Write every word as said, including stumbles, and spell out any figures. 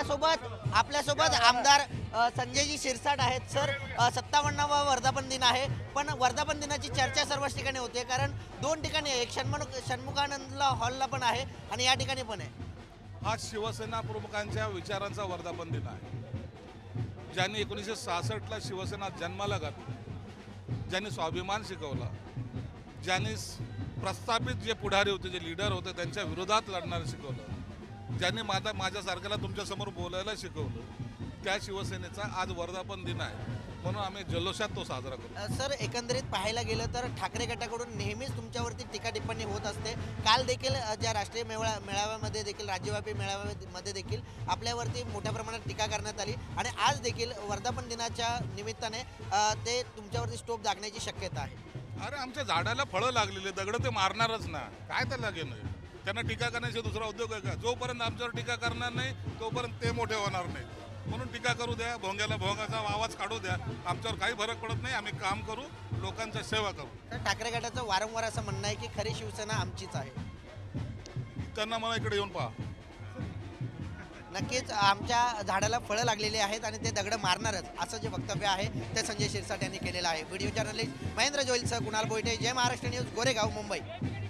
आपल्यासोबत आपल्यासोबत आमदार संजयजी शिरसाट आहेत. सर, सत्तावन्नावा वर्धापन दिन आहे, पण वर्धापन दिनाची चर्चा सर्वच ठिकाणी होते, कारण दोन ठिकाणी आहे. एक षण्मुख षण्मुखानंदला हॉलला पण आहे आणि या ठिकाणी पण आहे. आज शिवसेना प्रमुखांच्या विचारांचा वर्धापन दिन आहे. ज्यांनी एकोणीसशे सहासष्टला शिवसेना जन्माला घातली, ज्यांनी स्वाभिमान शिकवला, ज्यांनी प्रस्थापित जे पुढारी होते, जे लीडर होते, त्यांच्या विरोधात लढणारं शिकवलं, ज्यांनी माझा माझ्यासारख्याला तुमच्यासमोर बोलायला शिकवलं, त्या शिवसेनेचा आज वर्धापन दिन आहे. म्हणून आम्ही जल्लोषात तो साजरा करतो. सर, एकंदरीत पाहायला गेलं तर ठाकरे गटाकडून नेहमीच तुमच्यावरती टीका टिप्पणी होत असते. काल देखील ज्या राष्ट्रीय मेळा मेळाव्यामध्ये देखील राज्यव्यापी मेळाव्यामध्ये देखील आपल्यावरती मोठ्या प्रमाणात टीका करण्यात आली आणि आज देखील वर्धापन दिनाच्या निमित्ताने ते तुमच्यावरती स्टोप दागण्याची शक्यता आहे. अरे, आमच्या झाडाला फळं लागलेले, दगड ते मारणारच ना, काय त्याला घेणं. त्यांना टीका करण्याचा दुसरा उद्योग आहे का? जोपर्यंत आमच्यावर टीका करणार नाही तोपर्यंत ते मोठे होणार नाही. म्हणून टीका करू द्या, भोंग्याला भोंगाचा आवाज काढू द्या, आमच्यावर काही फरक पडत नाही. आम्ही काम करू, लोकांची सेवा करू. तर ठाकरे गटाचं वारंवार असं म्हणणं आहे की खरी शिवसेना आमचीच आहे. त्यांना मला इकडे येऊन पहा. नक्कीच आमच्या झाडाला फळं लागलेली आहेत आणि ते दगड मारणारच, असं जे वक्तव्य आहे ते संजय शिरसाट यांनी केलेलं आहे. व्हिडिओ जर्नलिस्ट महेंद्र जोईलसह कुणाल बोईटे, जय महाराष्ट्र न्यूज, गोरेगाव, मुंबई.